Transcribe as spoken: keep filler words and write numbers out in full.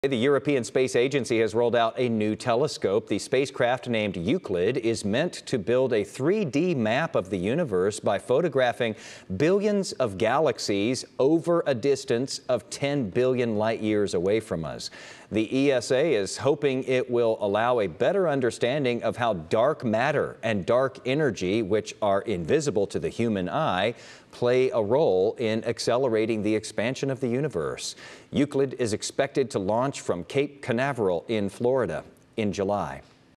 The European Space Agency has rolled out a new telescope. The spacecraft, named Euclid, is meant to build a three D map of the universe by photographing billions of galaxies over a distance of ten billion light years away from us. The E S A is hoping it will allow a better understanding of how dark matter and dark energy, which are invisible to the human eye, play a role in accelerating the expansion of the universe. Euclid is expected to launch from Cape Canaveral in Florida in July.